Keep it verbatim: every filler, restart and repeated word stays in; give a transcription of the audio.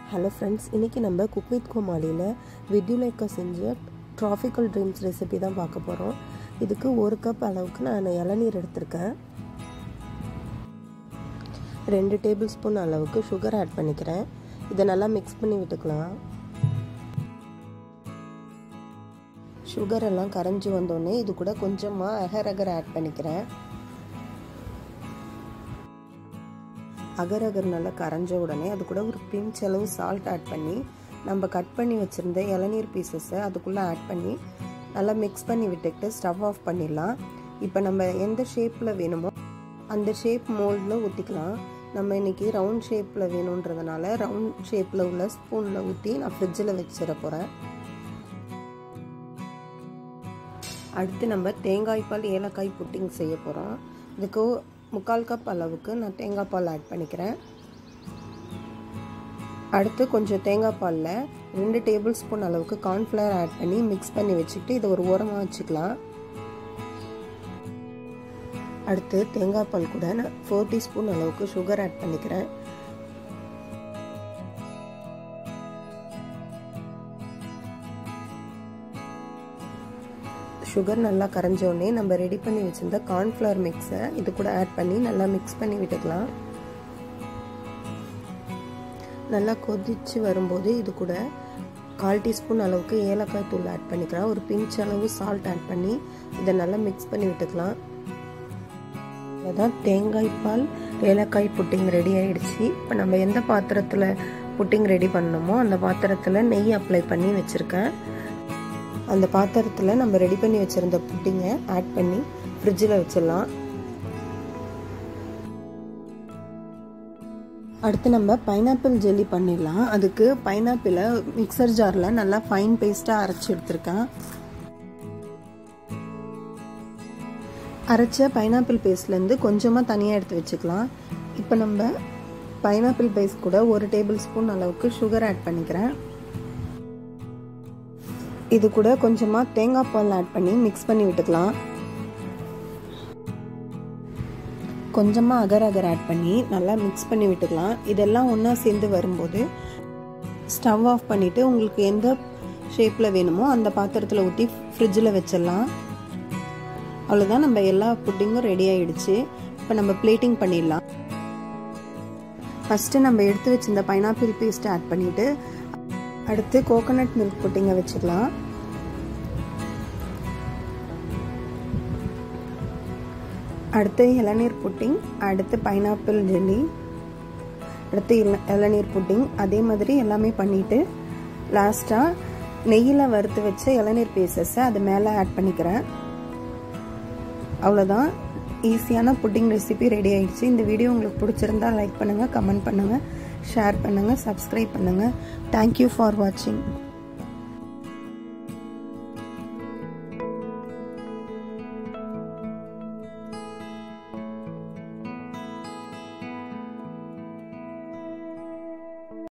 Hello friends, இன்றைக்கி நம்ம cook with கோமாளியில் வித்யுலேக்கா செஞ்ச ட்ராபிக்கல் ட்ரீம்ஸ் ரெசிபி தான் பார்க்க போகிறோம். இதுக்கு ஒரு கப் அளவுக்கு நான் இளநீர் எடுத்திருக்கேன். ரெண்டு டேபிள் ஸ்பூன் அளவுக்கு சுகர் ஆட் பண்ணிக்கிறேன். இதை நல்லா மிக்ஸ் பண்ணி விட்டுக்கலாம். சுகர் எல்லாம் கரைஞ்சி வந்தோடனே இது கூட கொஞ்சமாக அகர் அகர் ஆட் பண்ணிக்கிறேன். அகர் அகர் நல்லா கரைஞ்ச உடனே அது கூட ஒரு பிஞ்ச் அளவு சால்ட் ஆட் பண்ணி நம்ம கட் பண்ணி வச்சுருந்த இளநீர் பீசஸை அதுக்குள்ளே ஆட் பண்ணி நல்லா மிக்ஸ் பண்ணி விட்டுக்கிட்டு ஸ்டவ் ஆஃப் பண்ணிடலாம். இப்போ நம்ம எந்த ஷேப்பில் வேணுமோ அந்த ஷேப் மோல்டில் ஊற்றிக்கலாம். நம்ம இன்றைக்கி ரவுண்ட் ஷேப்பில் வேணுன்றதுனால ரவுண்ட் ஷேப்பில் உள்ள ஸ்பூனில் ஊற்றி நான் ஃப்ரிட்ஜில் வச்சிட போகிறேன். அடுத்து நம்ம தேங்காய் பால் ஏலக்காய் புட்டிங் செய்ய போகிறோம். இதுக்கு முக்கால் கப் அளவுக்கு நான் தேங்காய் பால் ஆட் பண்ணிக்கிறேன். அடுத்து கொஞ்சம் தேங்காய் பாலில் ரெண்டு டேபிள் ஸ்பூன் அளவுக்கு கார்ன்ஃப்ளவர் ஆட் பண்ணி மிக்ஸ் பண்ணி வச்சுக்கிட்டு இதை ஒரு ஓரமாக வச்சுக்கலாம். அடுத்து தேங்காய் பால் கூட நான் ஃபோர் டீஸ்பூன் அளவுக்கு சுகர் ஆட் பண்ணிக்கிறேன். சுகர் நல்லா கரைஞ்சோடனே நம்ம ரெடி பண்ணி வச்சுருந்த கார்ன்ஃப்ளவர் மிக்ஸை இது கூட ஆட் பண்ணி நல்லா மிக்ஸ் பண்ணி விட்டுக்கலாம். நல்லா கொதிச்சு வரும்போது இது கூட கால் டீஸ்பூன் அளவுக்கு ஏலக்காய் தூள் ஆட் பண்ணிக்கலாம். ஒரு பிஞ்ச் அளவு சால்ட் ஆட் பண்ணி இதை நல்லா மிக்ஸ் பண்ணி விட்டுக்கலாம். அதான் தேங்காய் பால் ஏலக்காய் புட்டிங் ரெடி ஆகிடுச்சு. இப்போ நம்ம எந்த பாத்திரத்தில் புட்டிங் ரெடி பண்ணணுமோ அந்த பாத்திரத்தில் நெய் அப்ளை பண்ணி வச்சுருக்கேன். அந்த பாத்திரத்தில் நம்ம ரெடி பண்ணி வச்சுருந்த புட்டிங்கை ஆட் பண்ணி ஃப்ரிட்ஜில் வச்சிடலாம். அடுத்து நம்ம பைனாப்பிள் ஜெல்லி பண்ணிடலாம். அதுக்கு பைனாப்பிளை மிக்சர் ஜாரில் நல்லா ஃபைன் பேஸ்ட்டாக அரைச்சி எடுத்துருக்கேன். அரைச்ச பைனாப்பிள் பேஸ்ட்லேருந்து கொஞ்சமாக தனியாக எடுத்து வச்சுக்கலாம். இப்போ நம்ம பைனாப்பிள் பேஸ்ட் கூட ஒரு டேபிள் ஸ்பூன் அளவுக்கு சுகர் ஆட் பண்ணிக்கிறேன். இது கூட கொஞ்சமாக தேங்காய் பால் ஆட் பண்ணி மிக்ஸ் பண்ணி விட்டுக்கலாம். கொஞ்சமாக அகர் அகர் ஆட் பண்ணி நல்லா மிக்ஸ் பண்ணி விட்டுக்கலாம். இதெல்லாம் ஒன்றா சேர்ந்து வரும்போது ஸ்டவ் ஆஃப் பண்ணிவிட்டு உங்களுக்கு எந்த ஷேப்பில் வேணுமோ அந்த பாத்திரத்தில் ஊற்றி ஃப்ரிட்ஜில் வச்சிடலாம். அவ்வளோதான், நம்ம எல்லா புட்டிங்கும் ரெடி ஆகிடுச்சு. இப்போ நம்ம பிளேட்டிங் பண்ணிடலாம். ஃபஸ்ட்டு நம்ம எடுத்து வச்சிருந்த பைனாப்பிள் பேஸ்ட்டை ஆட் பண்ணிவிட்டு அடுத்து கோகோனட் மில்க் புட்டிங்கை வச்சுக்கலாம். அடுத்து இளநீர் புட்டிங், அடுத்து பைனாப்பிள் ஜெல்லி, அடுத்து இளநீர் புட்டிங். அதே மாதிரி எல்லாமே பண்ணிவிட்டு லாஸ்ட்டாக நெய்யில் வறுத்து வச்ச இளநீர் பீசஸை அது மேலே ஆட் பண்ணிக்கிறேன். அவ்வளோதான், ஈஸியான புட்டிங் ரெசிபி ரெடி ஆகிடுச்சு. இந்த வீடியோ உங்களுக்கு பிடிச்சிருந்தா லைக் பண்ணுங்கள், கமெண்ட் பண்ணுங்கள், ஷேர் பண்ணுங்கள், சப்ஸ்கிரைப் பண்ணுங்கள். தேங்க்யூ ஃபார் வாட்சிங்.